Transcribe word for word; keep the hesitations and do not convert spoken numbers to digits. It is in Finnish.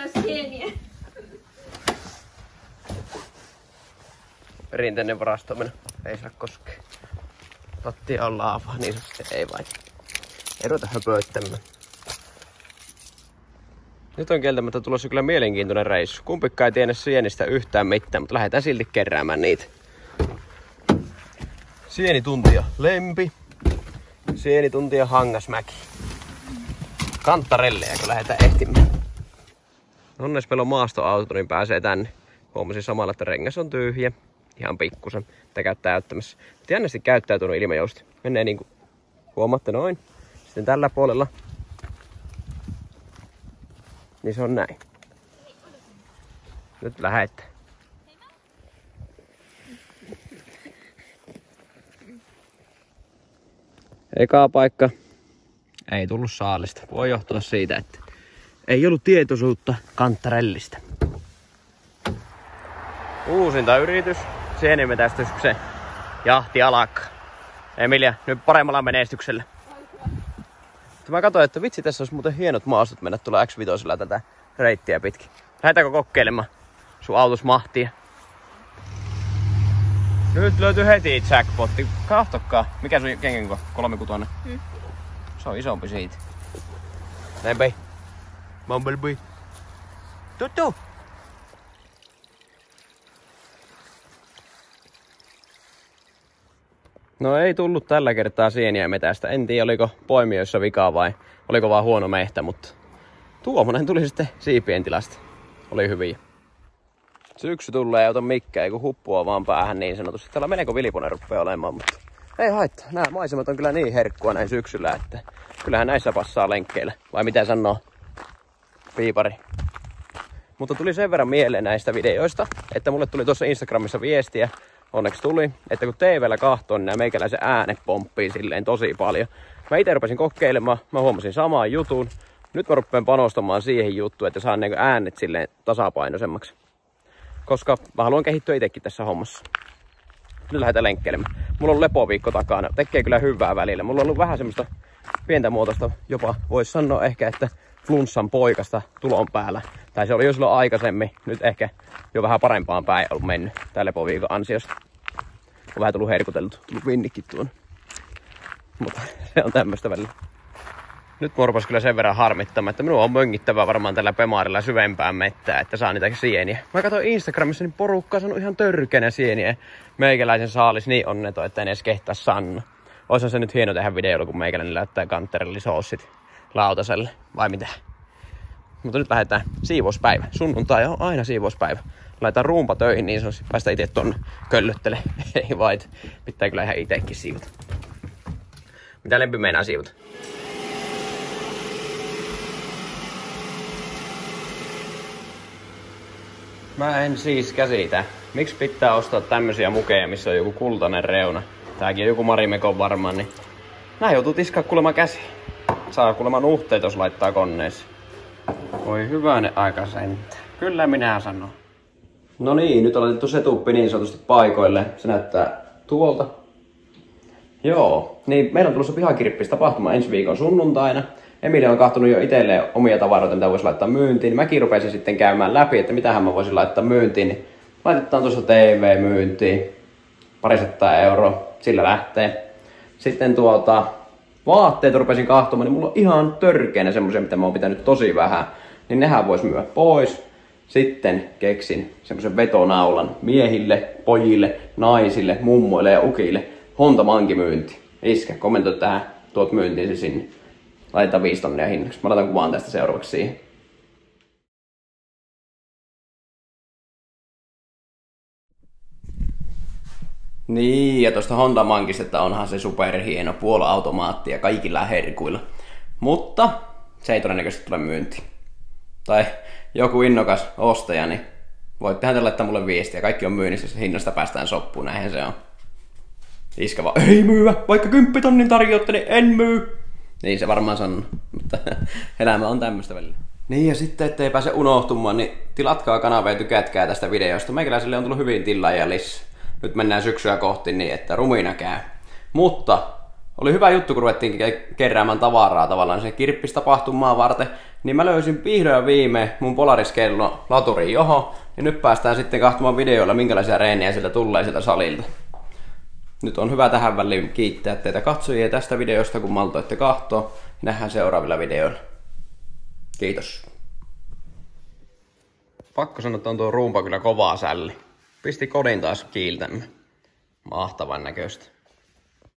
sieniä. Perinteinen varastominen. Ei saa koskea. Lattia on laavaa, niin se ei vain. Ei ruveta höpöittämään. Nyt on kieltämättä tulossa kyllä mielenkiintoinen reissu. Kumpikaan ei tiedä sienistä yhtään mitään, mutta lähdetään silti keräämään niitä. Sienituntia Lempi. Sienituntia Hangasmäki. Kantarelleja, kun lähdetään ehtimään. Onneksi meillä on maastoauto, niin pääsee tänne. Huomasin samalla, että rengas on tyhjä. Ihan pikkusen. Mitä käy täyttämässä. Mutta jännästi käyttäytynyt ilmajousti. Menee niinku, huomaatte noin. Sitten tällä puolella. Niin se on näin. Nyt lähdetään. Eka paikka. Ei tullut saalista. Voi johtua siitä, että ei ollut tietoisuutta kantarellista. Uusinta yritys. Sienimetästyksen jahti alkaa. Emilia, nyt paremmalla menestyksellä. Mä katsoin, että vitsi, tässä olisi muuten hienot maastot mennä tuolla X viisi tätä reittiä pitkin. Lähdetäänkö kokeilemaan sun autos mahtia? Nyt löytyy heti jackpotti. Kahtokaa. Mikä sun kengenko? kolmekutonen? Hmm. Se on isompi siitä. Näin Bumblebee. Tuttu! No ei tullut tällä kertaa sieniä metästä. En tiedä oliko poimijoissa vikaa vai oliko vaan huono mehtä, mutta tuommoinen tuli sitten siipien tilasta. Oli hyviä. Syksy tulee ei ota mikkää, kun huppua vaan päähän niin sanotusti. Täällä meneekö vilipune rupeaa olemaan, mutta ei haittaa. Nämä maisemat on kyllä niin herkkua näin syksyllä, että kyllähän näissä passaa lenkkeillä. Vai mitä sanoo piipari? Mutta tuli sen verran mieleen näistä videoista, että mulle tuli tuossa Instagramissa viestiä. Onneksi tuli, että kun T V:llä kahtoo, niin nämä meikäläisen äänet pomppii silleen tosi paljon. Mä ite rupesin kokeilemaan, mä huomasin saman jutun. Nyt mä rupean panostamaan siihen juttuun, että saan niinku äänet silleen tasapainoisemmaksi. Koska mä haluan kehittyä itekin tässä hommassa. Nyt lähdetään lenkkeilemään. Mulla on lepoviikko takana, tekee kyllä hyvää välillä. Mulla on ollut vähän semmoista pientä muotoista, jopa voisi sanoa ehkä, että flunssan poikasta tulon päällä. Tai se oli jo silloin aikaisemmin, nyt ehkä jo vähän parempaan päin ollut mennyt tää lepoviikon ansiosta. On vähän tullut herkuteltu, tullut vinnikki tuon. Mutta se on tämmöstä välillä. Nyt morpas kyllä sen verran harmittamaan, että minun on möngittävää varmaan tällä Pemarilla syvempään mettää, että saa niitä sieniä. Mä katsoin Instagramissa, niin porukka on saanut ihan törkeänä sieniä. Meikäläisen saalis niin onneton, että en edes kehtaa sanoa. Oishan se nyt hieno tehdä videolla, kun meikäläinen läyttää kantarellisoossit lautaselle, vai mitä? Mutta nyt lähdetään siivouspäivä. Sunnuntai on aina siivouspäivä. Laitetaan ruumpa töihin niin sanoisi, päästä itse tonne köllöttele. Ei vai, pitää kyllä ihan itekin siivota. Mitä Lempi meinaa siivota? Mä en siis käsitä. Miksi pitää ostaa tämmösiä mukeja, missä on joku kultainen reuna? Tääkin on joku Marimekon varmaan, niin nää joutuu tiskaa kuulemma käsi. Saa kuulemma nuhteet, jos laittaa koneessa. Voi hyvänen aika sentään. Kyllä minä sanon. No niin, nyt on laitettu setuppi niin sanotusti paikoille. Se näyttää tuolta. Joo, niin meillä on tulossa pihakirppistapahtuma ensi viikon sunnuntaina. Emilia on kahtonut jo itselleen omia tavaroita, mitä voisi laittaa myyntiin. Mäkin rupesin sitten käymään läpi, että mitähän mä voisin laittaa myyntiin. Niin laitetaan tuossa T V myyntiin. Parisataa euroa, sillä lähtee. Sitten tuota, vaatteet rupesin kahtomaan, niin mulla on ihan törkeänä semmosia, mitä mä oon pitänyt tosi vähän. Niin nehän vois myydä pois. Sitten keksin semmosen vetonaulan miehille, pojille, naisille, mummoille ja ukille. Honta mankimyynti. Iskä, kommentoi tähän, tuot myyntiin sinne. Laitetaan viisi tonnia hinnaksi. Mä laitan kuvaan tästä seuraavaksi siihen. Niin, ja tosta Honda Mankista onhan se superhieno puoliautomaatti ja kaikilla herkuilla. Mutta se ei todennäköisesti tule myyntiin. Tai joku innokas ostaja, niin voittehan te laittaa mulle viestiä. Kaikki on myynnissä, jos hinnasta päästään soppuun, näinhän se on. Iskä vaan, ei myyä, vaikka kymppitonnin tarjoatte, niin en myy. Niin se varmaan sanoo, mutta elämä on tämmöistä välillä. Niin ja sitten ettei pääse unohtumaan, niin tilatkaa kanavaa ja tykätkää tästä videosta. Meikäläisille on tullut hyvin tilaajia lisää. Nyt mennään syksyä kohti niin, että rumina käy. Mutta oli hyvä juttu, kun ruvettiin keräämään tavaraa tavallaan se kirppistapahtumaa varten. niin mä löysin vihdoin viime mun Polaris-kellon laturin johon. Ja nyt päästään sitten katsomaan videoilla, minkälaisia reenejä sieltä tulee sieltä salilta. Nyt on hyvä tähän väliin kiittää teitä katsojia tästä videosta, kun maltoitte katsoa. Nähdään seuraavilla videoilla. Kiitos. Pakko sanoa, että on tuo ruumpa kyllä kovaa sälli. Pisti kodin taas kiiltämme. Mahtavan näköistä.